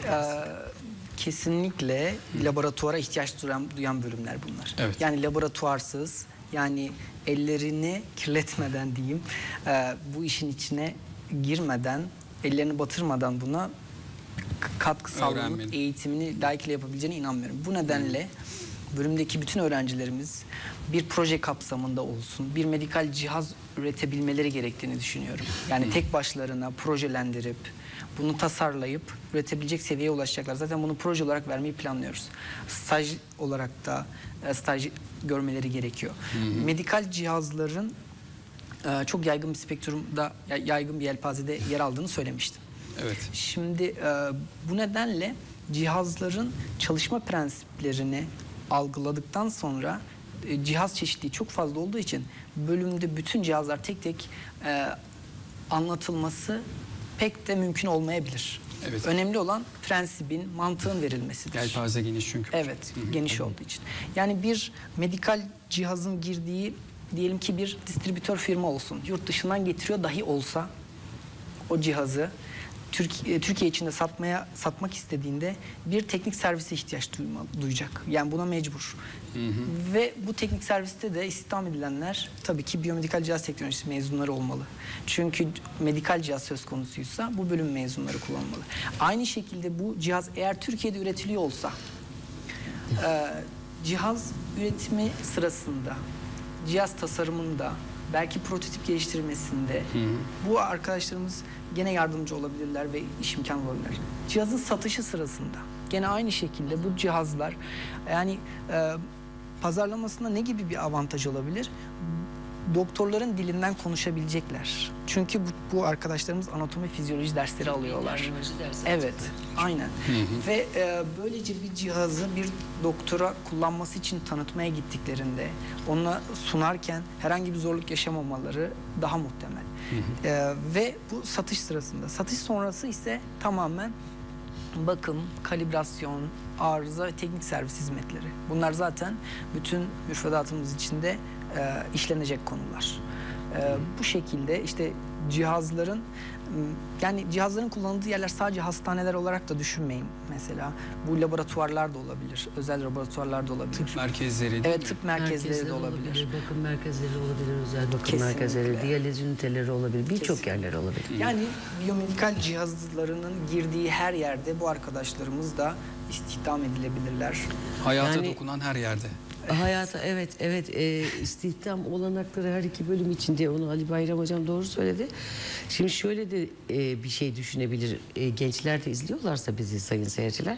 Kesinlikle laboratuvara ihtiyaç duyan bölümler bunlar.
Evet.
Yani laboratuvarsız, yani ellerini kirletmeden diyeyim, bu işin içine girmeden, ellerini batırmadan buna katkı sağlanıp
Öğrenmenin.
eğitimini layıkıyla yapabileceğine inanmıyorum. Bu nedenle bölümdeki bütün öğrencilerimiz bir proje kapsamında olsun, bir medikal cihaz üretebilmeleri gerektiğini düşünüyorum. Yani tek başlarına projelendirip, bunu tasarlayıp üretebilecek seviyeye ulaşacaklar. Zaten bunu proje olarak vermeyi planlıyoruz. Staj olarak da staj görmeleri gerekiyor. Medikal cihazların çok yaygın bir spektrumda, yaygın bir yelpazede yer aldığını söylemiştim.
Evet.
Şimdi bu nedenle cihazların çalışma prensiplerini algıladıktan sonra cihaz çeşitliliği çok fazla olduğu için bölümde bütün cihazlar tek tek anlatılması pek de mümkün olmayabilir.
Evet.
Önemli olan prensibin, mantığın verilmesidir.
Yelpaze geniş çünkü.
Evet, geniş olduğu için. Yani bir medikal cihazın girdiği, diyelim ki bir distribütör firma olsun, yurt dışından getiriyor dahi olsa o cihazı Türkiye içinde satmak istediğinde bir teknik servise ihtiyaç duyacak. Yani buna mecbur. Ve bu teknik serviste de istihdam edilenler tabii ki biyomedikal cihaz teknolojisi mezunları olmalı. Çünkü medikal cihaz söz konusuysa bu bölüm mezunları kullanmalı. Aynı şekilde bu cihaz eğer Türkiye'de üretiliyor olsa cihaz üretimi sırasında, cihaz tasarımında, belki prototip geliştirmesinde bu arkadaşlarımız gene yardımcı olabilirler ve iş imkanı bulabilirler. Cihazın satışı sırasında gene aynı şekilde bu cihazlar yani pazarlamasında ne gibi bir avantaj olabilir? Doktorların dilinden konuşabilecekler. Çünkü bu arkadaşlarımız anatomi, fizyoloji dersleri alıyorlar. Evet, aynen. Ve böylece bir cihazı bir doktora kullanması için tanıtmaya gittiklerinde ona sunarken herhangi bir zorluk yaşamamaları daha muhtemel. Ve bu satış sırasında. Satış sonrası ise tamamen bakım, kalibrasyon, arıza ve teknik servis hizmetleri. Bunlar zaten bütün müfredatımız içinde işlenecek konular. Bu şekilde işte cihazların kullanıldığı yerler sadece hastaneler olarak da düşünmeyin mesela. Bu laboratuvarlar da olabilir, özel laboratuvarlar da olabilir.
Tıp merkezleri değil
Evet,
mi?
tıp merkezleri de olabilir.
Bakım merkezleri olabilir, özel bakım
Kesinlikle.
merkezleri, diyaliz üniteleri olabilir, birçok yerler olabilir.
Yani biyomedikal cihazlarının girdiği her yerde bu arkadaşlarımız da istihdam edilebilirler.
Hayata
Yani-
dokunan her yerde.
Hayata evet istihdam olanakları her iki bölüm içinde, onu Ali Bayram hocam doğru söyledi. Şimdi şöyle de bir şey düşünebilir gençler de izliyorlarsa bizi sayın seyirciler.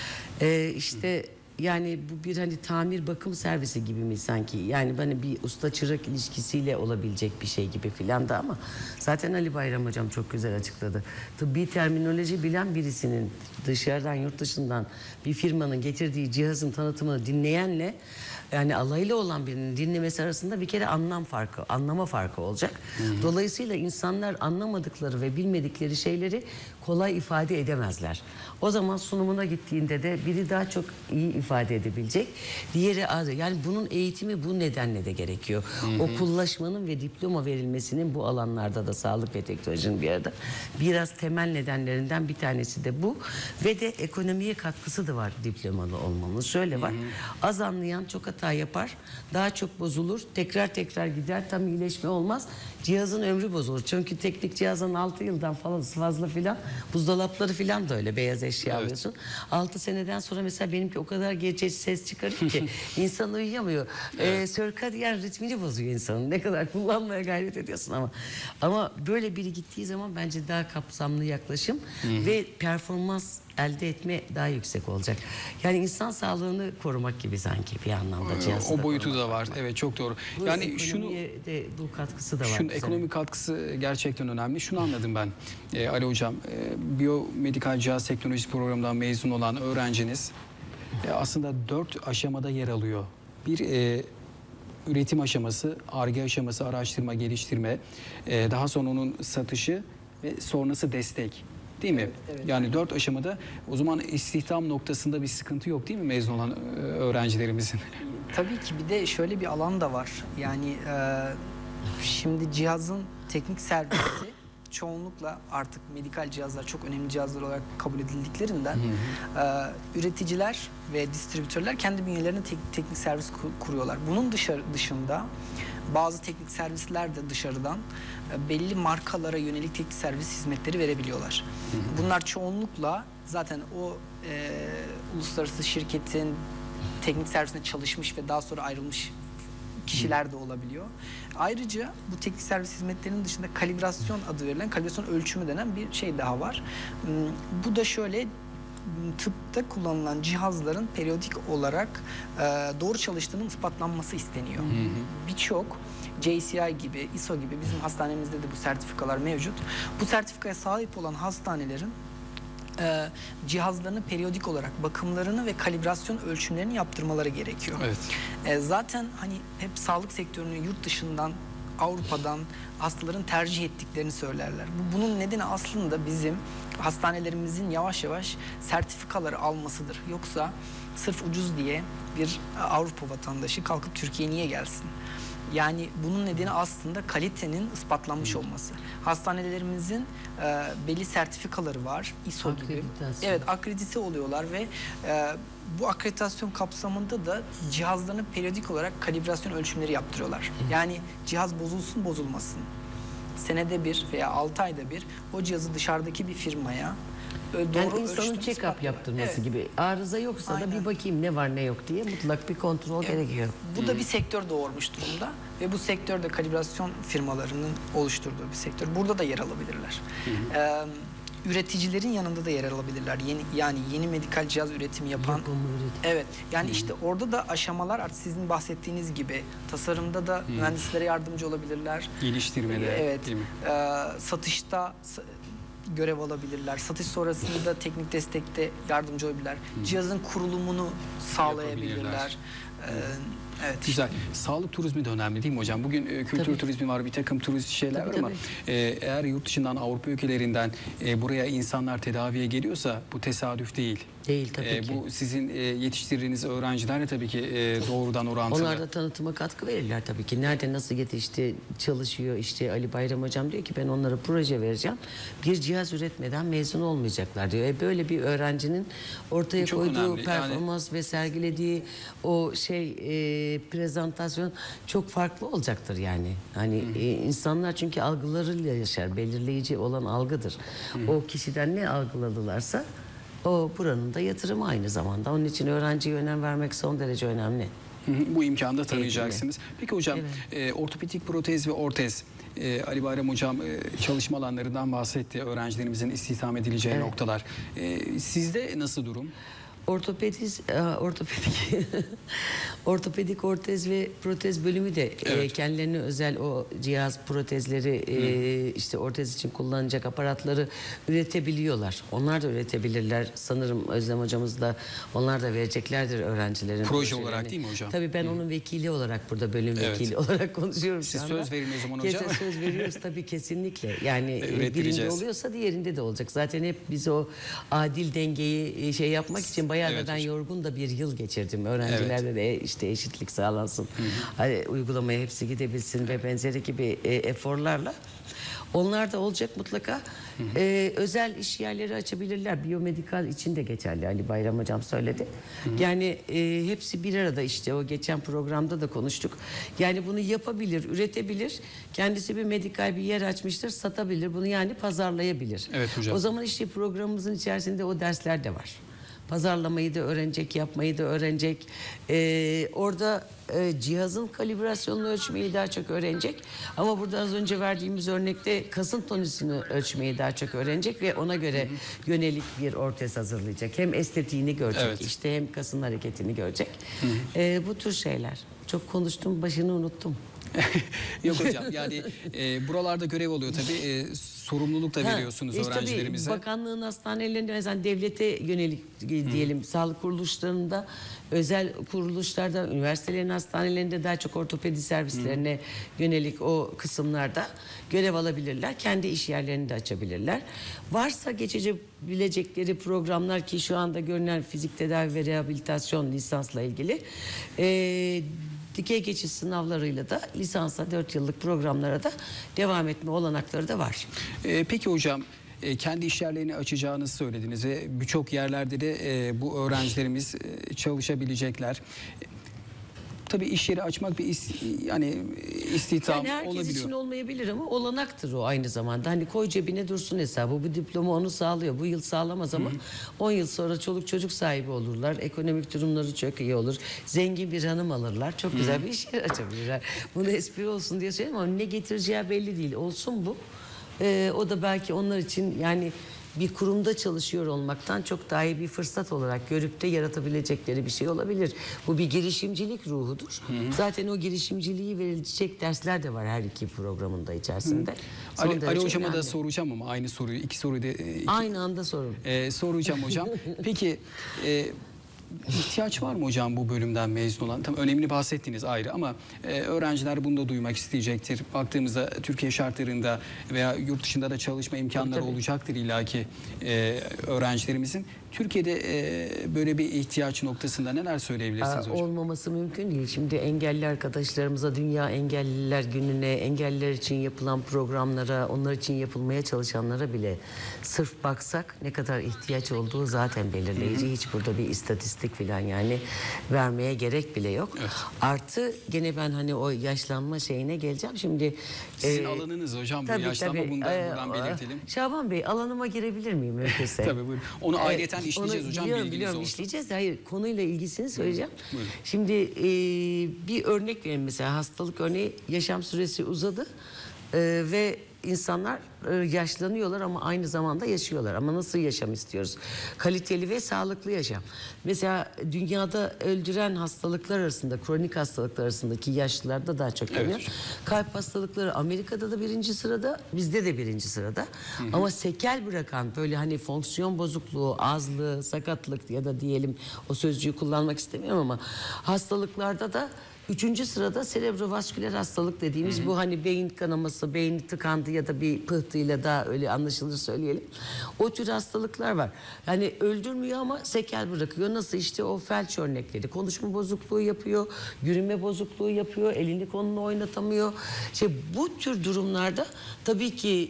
İşte yani bu bir hani tamir bakım servisi gibi mi sanki? Yani hani bir usta çırak ilişkisiyle olabilecek bir şey gibi filan da ama zaten Ali Bayram hocam çok güzel açıkladı. Tıbbi terminoloji bilen birisinin dışarıdan, yurt dışından bir firmanın getirdiği cihazın tanıtımını dinleyenle yani alaylı olan birinin dinlemesi arasında bir kere anlama farkı olacak. Dolayısıyla insanlar anlamadıkları ve bilmedikleri şeyleri kolay ifade edemezler. O zaman sunumuna gittiğinde de biri daha çok iyi ifade edebilecek, diğeri az. Yani bunun eğitimi bu nedenle de gerekiyor. Okullaşmanın ve diploma verilmesinin bu alanlarda da sağlık ve teknolojinin bir arada biraz temel nedenlerinden bir tanesi de bu. Ve de ekonomiye katkısı da var diplomalı olmanın. Şöyle var, az anlayan çok hata yapar, daha çok bozulur, tekrar gider, tam iyileşme olmaz. Cihazın ömrü bozulur. Çünkü teknik cihazın 6 yıldan fazla filan, buzdolapları filan da öyle, beyaz eşya alıyorsun. 6 seneden sonra mesela benimki o kadar gece ses çıkarıyor ki insan uyuyamıyor. Sirkadiyen ritmini bozuyor insanın. Ne kadar kullanmaya gayret ediyorsun ama böyle biri gittiği zaman bence daha kapsamlı yaklaşım ve performans elde etme daha yüksek olacak. Yani insan sağlığını korumak gibi sanki bir anlamda cihazı
O
da
boyutu
korumak.
da var. Evet, çok doğru.
Bu
Yani şunu
ekonomiye de bu katkısı da var.
Şunun
bize.
ekonomik katkısı gerçekten önemli. Şunu anladım ben Ali Hocam. Biyomedikal cihaz teknolojisi programından mezun olan öğrenciniz aslında 4 aşamada yer alıyor. Bir üretim aşaması, Ar-Ge aşaması, araştırma, geliştirme, daha sonra onun satışı ve sonrası destek. Değil mi?
Evet.
Yani 4 aşamada o zaman istihdam noktasında bir sıkıntı yok değil mi mezun olan öğrencilerimizin?
Tabii ki bir de şöyle bir alan da var. Yani şimdi cihazın teknik servisi çoğunlukla artık medikal cihazlar çok önemli cihazlar olarak kabul edildiklerinden üreticiler ve distribütörler kendi bünyelerine teknik servis kuruyorlar. Bunun dışında Bazı teknik servisler de dışarıdan belli markalara yönelik teknik servis hizmetleri verebiliyorlar. Bunlar çoğunlukla zaten o uluslararası şirketin teknik servisinde çalışmış ve daha sonra ayrılmış kişiler de olabiliyor. Ayrıca bu teknik servis hizmetlerinin dışında kalibrasyon adı verilen, kalibrasyon ölçümü denen bir şey daha var. Bu da şöyle, tıpta kullanılan cihazların periyodik olarak doğru çalıştığının ispatlanması isteniyor. Birçok JCI gibi, ISO gibi bizim hastanemizde de bu sertifikalar mevcut. Bu sertifikaya sahip olan hastanelerin cihazlarını periyodik olarak bakımlarını ve kalibrasyon ölçümlerini yaptırmaları gerekiyor.
Evet.
Zaten hani hep sağlık sektörünü yurt dışından, Avrupa'dan hastaların tercih ettiklerini söylerler. Bunun nedeni aslında bizim hastanelerimizin yavaş yavaş sertifikaları almasıdır. Yoksa sırf ucuz diye bir Avrupa vatandaşı kalkıp Türkiye'ye niye gelsin? Yani bunun nedeni aslında kalitenin ispatlanmış olması. Hastanelerimizin belli sertifikaları var, ISO gibi. Evet, akredite oluyorlar ve bu akreditasyon kapsamında da cihazlarını periyodik olarak kalibrasyon ölçümleri yaptırıyorlar. Yani cihaz bozulsun bozulmasın, senede bir veya 6 ayda bir o cihazı dışarıdaki bir firmaya
yani insanın check-up yaptırması gibi. Arıza yoksa da bir bakayım ne var ne yok diye mutlak bir kontrol gerekiyor.
Bu da bir sektör doğurmuş durumda ve bu sektörde kalibrasyon firmalarının oluşturduğu bir sektör. Burada da yer alabilirler. Üreticilerin yanında da yer alabilirler. Yeni medikal cihaz üretimi yapan. Evet. Yani işte orada da aşamalar artık sizin bahsettiğiniz gibi tasarımda da mühendislere yardımcı olabilirler.
Geliştirmede.
Evet. Satışta görev alabilirler. Satış sonrasında teknik destekte yardımcı olabilirler. Cihazın kurulumunu sağlayabilirler. Evet.
Güzel. Sağlık turizmi de önemli değil mi hocam? Bugün kültür turizmi var, bir takım turist şeyler var ama eğer yurt dışından, Avrupa ülkelerinden buraya insanlar tedaviye geliyorsa bu tesadüf değil.
Değil tabii ki.
Bu sizin yetiştirdiğiniz öğrencilerle tabii ki doğrudan orantılı.
Onlar da tanıtıma katkı verirler tabii ki. Nerede nasıl yetişti, çalışıyor. İşte Ali Bayram hocam diyor ki ben onlara proje vereceğim. Bir cihaz üretmeden mezun olmayacaklar diyor. Böyle bir öğrencinin ortaya
çok
koyduğu
önemli.
performans ve sergilediği o prezentasyon çok farklı olacaktır yani. Hani insanlar çünkü algılarıyla yaşar. Belirleyici olan algıdır. O kişiden ne algıladılarsa o buranın da yatırımı aynı zamanda. Onun için öğrenciye önem vermek son derece önemli.
Bu imkanı da tanıyacaksınız. Peki hocam, ortopedik protez ve ortez. Ali Bayram hocam çalışma alanlarından bahsetti. Öğrencilerimizin istihdam edileceği noktalar. Sizde nasıl durum?
Ortopedik ortez ve protez bölümü de kendilerine özel o cihaz protezleri işte ortez için kullanacak aparatları üretebiliyorlar. Onlar da üretebilirler. Sanırım Özlem hocamız da onlar da vereceklerdir öğrencilerin.
Proje olarak değil mi hocam?
Tabii ben onun vekili olarak burada bölüm vekili olarak konuşuyorum şu anda.
Siz söz verin o zaman hocam.
Söz veriyoruz tabii kesinlikle. Yani birinde oluyorsa diğerinde de olacak. Zaten hep biz o adil dengeyi yapmak için bayağı da ben yorgun da bir yıl geçirdim. Öğrencilerde de işte eşitlik sağlansın. Hani uygulamaya hepsi gidebilsin ve benzeri gibi eforlarla. Onlar da olacak mutlaka. Özel iş yerleri açabilirler. Biyomedikal için de geçerli. Ali Bayram hocam söyledi. Yani hepsi bir arada işte o geçen programda da konuştuk. Yani bunu yapabilir, üretebilir. Kendisi bir medikal bir yer açmıştır, satabilir. Bunu yani pazarlayabilir.
Evet hocam.
O zaman işte programımızın içerisinde o dersler de var. Pazarlamayı da öğrenecek, yapmayı da öğrenecek. Orada cihazın kalibrasyonunu ölçmeyi daha çok öğrenecek. Ama burada az önce verdiğimiz örnekte kasın tonusunu ölçmeyi daha çok öğrenecek ve ona göre yönelik bir ortez hazırlayacak. Hem estetiğini görecek, işte hem kasın hareketini görecek. Bu tür şeyler. Çok konuştum, başını unuttum.
Yok hocam, yani buralarda görev oluyor tabii. Sorumluluk da veriyorsunuz öğrencilerimize.
Tabii bakanlığın hastanelerinde mesela devlete yönelik diyelim sağlık kuruluşlarında, özel kuruluşlarda, üniversitelerin hastanelerinde daha çok ortopedi servislerine yönelik o kısımlarda görev alabilirler. Kendi iş yerlerini de açabilirler. Varsa geçebilecekleri programlar ki şu anda görünen fizik tedavi ve rehabilitasyon lisansla ilgili dikey geçiş sınavlarıyla da lisansa 4 yıllık programlara da devam etme olanakları da var.
Peki hocam, kendi işyerlerini açacağınızı söylediniz ve birçok yerlerde de bu öğrencilerimiz çalışabilecekler. tabii iş yeri açmak bir yani istihdam
Yani herkes
olabiliyor.
için olmayabilir ama olanaktır o aynı zamanda. Hani koy cebine dursun hesabı. Bu diploma onu sağlıyor. Bu yıl sağlamaz ama 10 yıl sonra çoluk çocuk sahibi olurlar. Ekonomik durumları çok iyi olur. Zengin bir hanım alırlar. Çok güzel bir iş yeri açabilirler. Bunu espri olsun diye söylüyorum ama ne getireceği belli değil. Olsun bu. O da belki onlar için yani bir kurumda çalışıyor olmaktan çok daha iyi bir fırsat olarak görüp de yaratabilecekleri bir şey olabilir. Bu bir girişimcilik ruhudur. Zaten o girişimciliği verilecek dersler de var her iki programında içerisinde. Son
Ali
derece
hocama da
önemli.
soracağım ama aynı soruyu, iki soruyu da
Aynı anda sorun.
soracağım hocam. Peki ihtiyaç var mı hocam bu bölümden mezun olan? Tam önemini bahsettiniz ayrı ama öğrenciler bunu da duymak isteyecektir. Baktığımızda Türkiye şartlarında veya yurt dışında da çalışma imkanları
Tabii.
olacaktır illaki öğrencilerimizin. Türkiye'de böyle bir ihtiyaç noktasında neler söyleyebilirsiniz hocam?
Olmaması mümkün değil. Şimdi engelli arkadaşlarımıza Dünya Engelliler Günü'ne, engelliler için yapılan programlara, onlar için yapılmaya çalışanlara bile sırf baksak ne kadar ihtiyaç olduğu zaten belirleyici. Hiç burada bir istatistik falan yani vermeye gerek bile yok.
Evet.
Artı gene ben hani o yaşlanma şeyine geleceğim. Şimdi
Sizin alanınız hocam bu yaşlanma, buradan belirtelim.
Şaban Bey, alanıma girebilir miyim mümkünse?
Tabii buyurun. Onu ayrıyeten işleyeceğiz hocam.
Biliyorum,
bilginiz
biliyorum
olsun.
işleyeceğiz. Hayır, konuyla ilgisini söyleyeceğim.
Buyurun.
Şimdi bir örnek verelim mesela, hastalık örneği, yaşam süresi uzadı ve insanlar yaşlanıyorlar ama aynı zamanda yaşıyorlar. Ama nasıl yaşam istiyoruz? Kaliteli ve sağlıklı yaşam. Mesela dünyada öldüren hastalıklar arasında, kronik hastalıklar arasındaki yaşlılarda daha çok
Evet.
dönüyor. Kalp hastalıkları Amerika'da da 1. sırada, bizde de 1. sırada. Ama sekel bırakan böyle hani fonksiyon bozukluğu, azlığı, sakatlık ya da diyelim, o sözcüğü kullanmak istemiyorum ama hastalıklarda da 3. sırada serebrovasküler hastalık dediğimiz bu hani beyin kanaması, beyin tıkandı ya da bir pıhtıyla daha öyle anlaşılır söyleyelim. O tür hastalıklar var. Yani öldürmüyor ama sekel bırakıyor. Nasıl işte o felç örnekleri. Konuşma bozukluğu yapıyor, yürüme bozukluğu yapıyor, elini kolunu oynatamıyor. İşte bu tür durumlarda tabii ki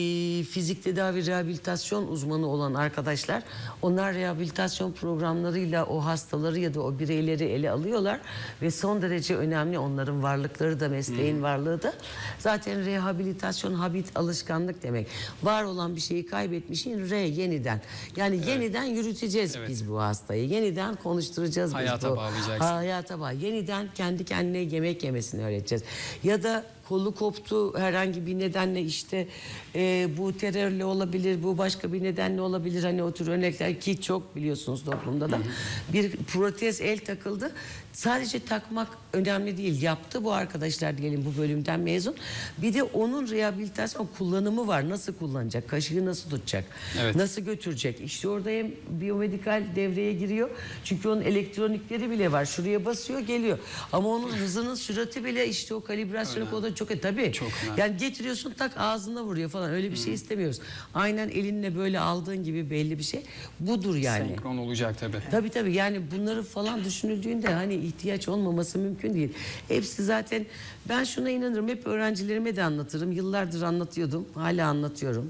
fizik tedavi rehabilitasyon uzmanı olan arkadaşlar, onlar rehabilitasyon programlarıyla o hastaları ya da o bireyleri ele alıyorlar ve son derece önemli, onların varlıkları da, mesleğin varlığı da zaten rehabilitasyon, habit, alışkanlık demek. Var olan bir şeyi kaybetmişin yeniden. Yani yeniden yürüteceğiz biz bu hastayı. Yeniden konuşturacağız
Hayata
biz bu.
bağlayacaksın.
Hayata bağ. Yeniden kendi kendine yemek yemesini öğreteceğiz. Ya da kolu koptu herhangi bir nedenle, işte bu terörle olabilir, bu başka bir nedenle olabilir. Hani o tür örnekler ki çok biliyorsunuz toplumda da. Bir protez el takıldı. Sadece takmak önemli değil. Yaptı bu arkadaşlar diyelim, bu bölümden mezun. Bir de onun rehabilitasyon kullanımı var. Nasıl kullanacak? Kaşığı nasıl tutacak?
Evet.
Nasıl götürecek? İşte orada hem biyomedikal devreye giriyor. Çünkü onun elektronikleri bile var. Şuraya basıyor, geliyor. Ama onun hızının sürati bile, işte o kalibrasyonu kodu çok tabii.
Çok önemli.
Yani getiriyorsun, tak ağzına vuruyor falan. Öyle bir şey istemiyoruz. Aynen elinle böyle aldığın gibi belli bir şey. Budur yani.
Senkron olacak tabii.
Tabii yani bunları falan düşünüldüğünde hani ihtiyaç olmaması mümkün değil. Hepsi zaten, ben şuna inanırım, hep öğrencilerime de anlatırım. Yıllardır anlatıyordum, hala anlatıyorum.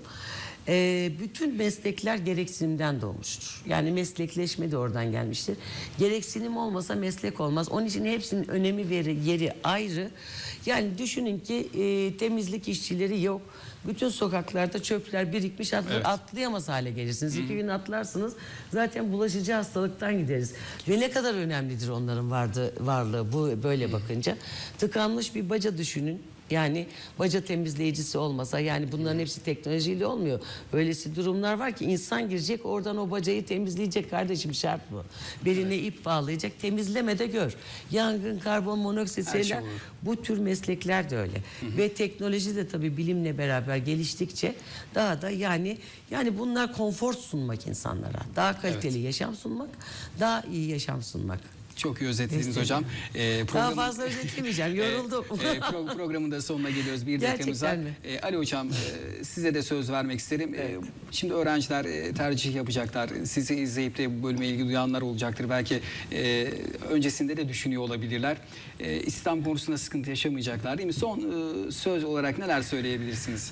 Bütün meslekler gereksinimden doğmuştur. Yani meslekleşme de oradan gelmiştir. Gereksinim olmasa meslek olmaz. Onun için hepsinin önemi ve yeri ayrı. Yani düşünün ki temizlik işçileri yok. Bütün sokaklarda çöpler birikmiş, atlayamaz hale gelirsiniz. 2 gün atlarsınız, zaten bulaşıcı hastalıktan gideriz. Ve ne kadar önemlidir onların varlığı bu böyle bakınca. Tıkanmış bir baca düşünün. Yani baca temizleyicisi olmasa, yani bunların hepsi teknolojiyle olmuyor. Öylesi durumlar var ki insan girecek, oradan o bacayı temizleyecek, kardeşim, şart bu. Beline ip bağlayacak, temizleme de gör. Yangın, karbon monoksit şeyler,
olur.
bu tür meslekler de öyle. Ve teknoloji de tabii bilimle beraber geliştikçe daha da yani bunlar konfor sunmak insanlara. Daha kaliteli yaşam sunmak, daha iyi yaşam sunmak.
Çok iyi özetlediniz hocam.
Daha fazla özetlemeyeceğim, yoruldum.
Programın da sonuna geliyoruz, bir dakikamız var.
Gerçekten mi?
Ali hocam, size de söz vermek isterim. Şimdi öğrenciler tercih yapacaklar. Sizi izleyip de bu bölüme ilgi duyanlar olacaktır. Belki öncesinde de düşünüyor olabilirler. İstihdam konusunda sıkıntı yaşamayacaklar değil mi? Son söz olarak neler söyleyebilirsiniz?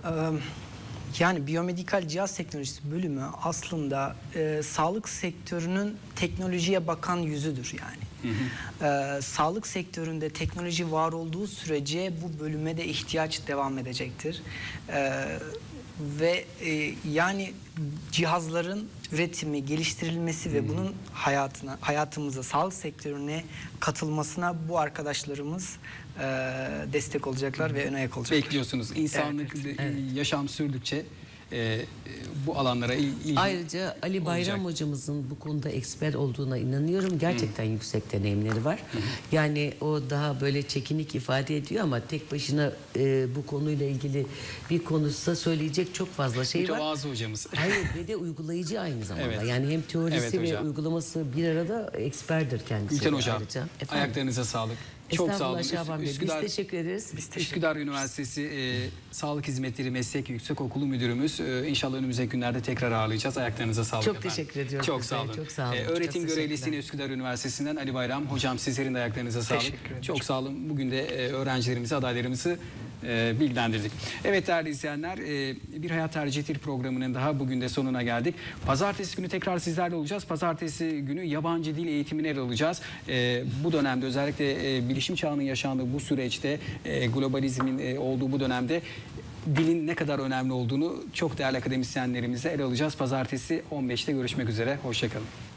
Yani biyomedikal cihaz teknolojisi bölümü aslında sağlık sektörünün teknolojiye bakan yüzüdür yani. Sağlık sektöründe teknoloji var olduğu sürece bu bölüme de ihtiyaç devam edecektir. Yani cihazların üretimi, geliştirilmesi ve bunun hayatımıza, sağlık sektörüne katılmasına bu arkadaşlarımız destek olacaklar ve ön ayak olacaklar.
Bekliyorsunuz. İnsanlık yaşam sürdükçe bu alanlara ilgi
Ayrıca Ali Bayram
olacak.
hocamızın bu konuda eksper olduğuna inanıyorum. Gerçekten yüksek deneyimleri var. Yani o daha böyle çekinik ifade ediyor ama tek başına bu konuyla ilgili bir konuşsa söyleyecek çok fazla şey var.
Mütevazı hocamız.
Hayır ve de uygulayıcı aynı zamanda.
Evet.
Yani hem teorisi
Evet
ve
hocam.
uygulaması bir arada eksperdir kendisi.
Gülten Hocam,
ayrıca. Efendim?
ayaklarınıza sağlık. Çok sağ olun.
Estağfurullah Şaban Bey. Biz teşekkür ederiz.
Üsküdar Üniversitesi Sağlık Hizmetleri Meslek Yüksekokulu Müdürümüz. İnşallah önümüzdeki günlerde tekrar ağırlayacağız. Ayaklarınıza sağlık
Çok
efendim.
teşekkür ediyorum
Çok
size.
sağ olun.
Çok sağ olun.
Öğretim
Çok
görevlisine
teşekkürler.
Üsküdar Üniversitesi'nden Ali Bayram. Hocam sizlerin de ayaklarınıza sağlık.
Teşekkür ederim.
Çok sağ olun. Bugün de öğrencilerimizi, adaylarımızı bilgilendirdik. Evet değerli izleyenler, Bir Hayat Tercihtir programının daha bugün de sonuna geldik. Pazartesi günü tekrar sizlerle olacağız. Pazartesi günü yabancı dil eğitimini ele alacağız. Bu dönemde özellikle bilişim çağının yaşandığı bu süreçte, globalizmin olduğu bu dönemde dilin ne kadar önemli olduğunu çok değerli akademisyenlerimizle ele alacağız. Pazartesi 15'te görüşmek üzere. Hoşça kalın.